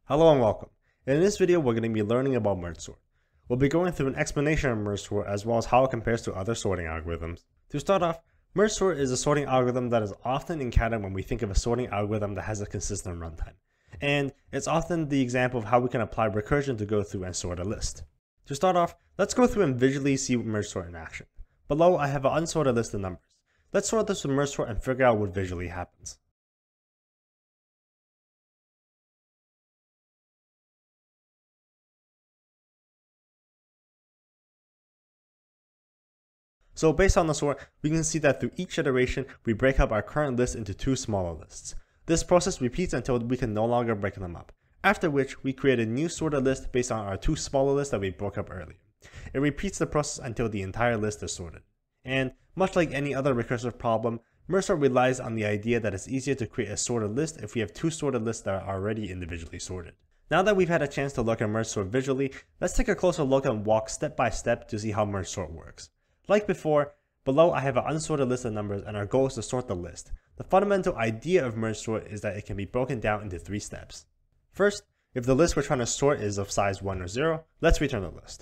Hello and welcome. In this video, we're going to be learning about merge sort. We'll be going through an explanation of merge sort as well as how it compares to other sorting algorithms. To start off, merge sort is a sorting algorithm that is often encountered when we think of a sorting algorithm that has a consistent runtime. And it's often the example of how we can apply recursion to go through and sort a list. To start off, let's go through and visually see merge sort in action. Below, I have an unsorted list of numbers. Let's sort this with merge sort and figure out what visually happens. So based on the sort, we can see that through each iteration, we break up our current list into two smaller lists. This process repeats until we can no longer break them up, after which we create a new sorted list based on our two smaller lists that we broke up earlier. It repeats the process until the entire list is sorted. And much like any other recursive problem, merge sort relies on the idea that it's easier to create a sorted list if we have two sorted lists that are already individually sorted. Now that we've had a chance to look at merge sort visually, let's take a closer look and walk step by step to see how merge sort works. Like before, below I have an unsorted list of numbers and our goal is to sort the list. The fundamental idea of merge sort is that it can be broken down into three steps. First, if the list we're trying to sort is of size 1 or 0, let's return the list.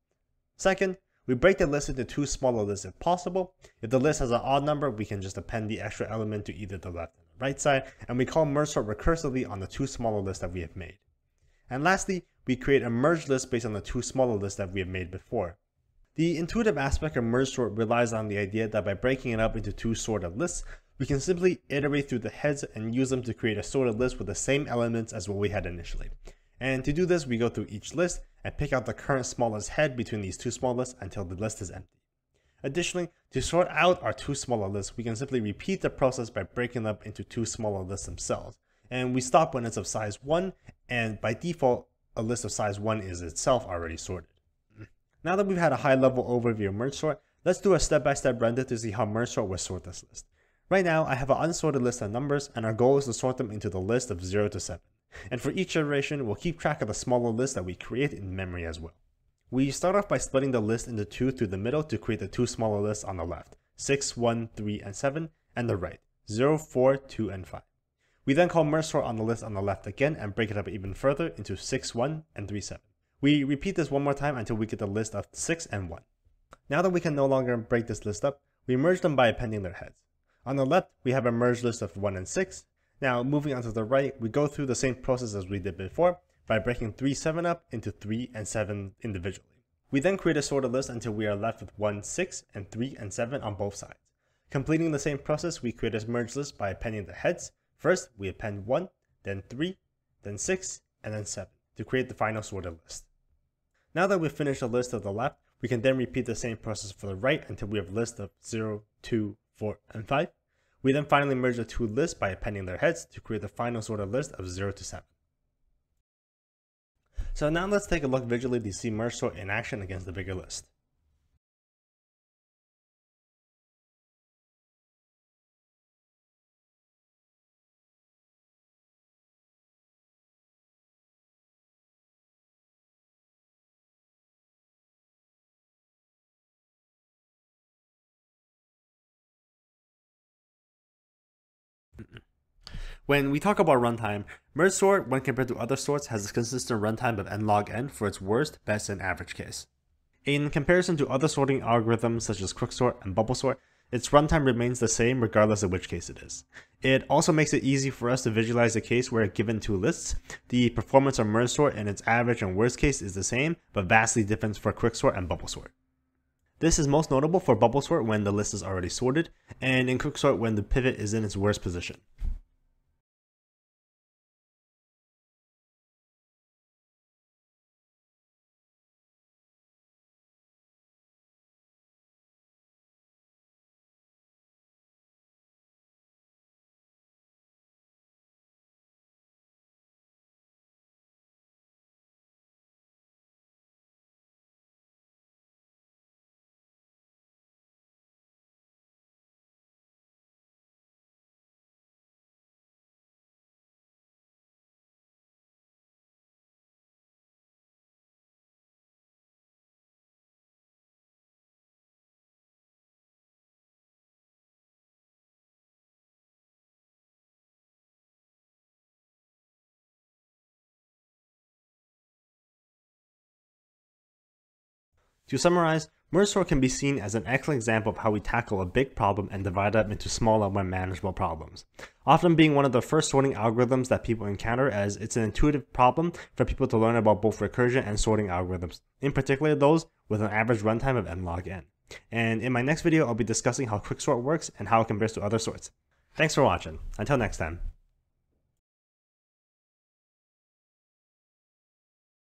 Second, we break the list into two smaller lists if possible. If the list has an odd number, we can just append the extra element to either the left or the right side, and we call merge sort recursively on the two smaller lists that we have made. And lastly, we create a merged list based on the two smaller lists that we have made before. The intuitive aspect of merge sort relies on the idea that by breaking it up into two sorted lists, we can simply iterate through the heads and use them to create a sorted list with the same elements as what we had initially. And to do this, we go through each list and pick out the current smallest head between these two small lists until the list is empty. Additionally, to sort out our two smaller lists, we can simply repeat the process by breaking them up into two smaller lists themselves. And we stop when it's of size 1, and by default, a list of size 1 is itself already sorted. Now that we've had a high-level overview of merge sort, let's do a step-by-step render to see how merge sort will sort this list. Right now, I have an unsorted list of numbers, and our goal is to sort them into the list of 0 to 7. And for each iteration, we'll keep track of the smaller list that we create in memory as well. We start off by splitting the list into two through the middle to create the two smaller lists on the left, 6, 1, 3, and 7, and the right, 0, 4, 2, and 5. We then call merge sort on the list on the left again and break it up even further into 6, 1, and 3, 7. We repeat this one more time until we get the list of 6 and 1. Now that we can no longer break this list up, we merge them by appending their heads. On the left, we have a merged list of 1 and 6. Now, moving on to the right, we go through the same process as we did before by breaking 3, 7 up into 3 and 7 individually. We then create a sorted list until we are left with 1, 6, and 3 and 7 on both sides. Completing the same process, we create a merged list by appending the heads. First, we append 1, then 3, then 6, and then 7 to create the final sorted list. Now that we've finished the list of the left, we can then repeat the same process for the right until we have a list of 0, 2, 4, and 5. We then finally merge the two lists by appending their heads to create the final sorted list of 0 to 7. So now let's take a look visually to see merge sort in action against the bigger list. When we talk about runtime, merge sort, when compared to other sorts, has a consistent runtime of n log n for its worst, best, and average case. In comparison to other sorting algorithms such as quicksort and bubble sort, its runtime remains the same regardless of which case it is. It also makes it easy for us to visualize a case where, given two lists, the performance of merge sort in its average and worst case is the same, but vastly different for quicksort and bubble sort. This is most notable for bubble sort when the list is already sorted, and in quicksort when the pivot is in its worst position. To summarize, merge sort can be seen as an excellent example of how we tackle a big problem and divide it up into smaller, more manageable problems. Often being one of the first sorting algorithms that people encounter, as it's an intuitive problem for people to learn about both recursion and sorting algorithms, in particular those with an average runtime of n log n. And in my next video, I'll be discussing how quicksort works and how it compares to other sorts. Thanks for watching. Until next time.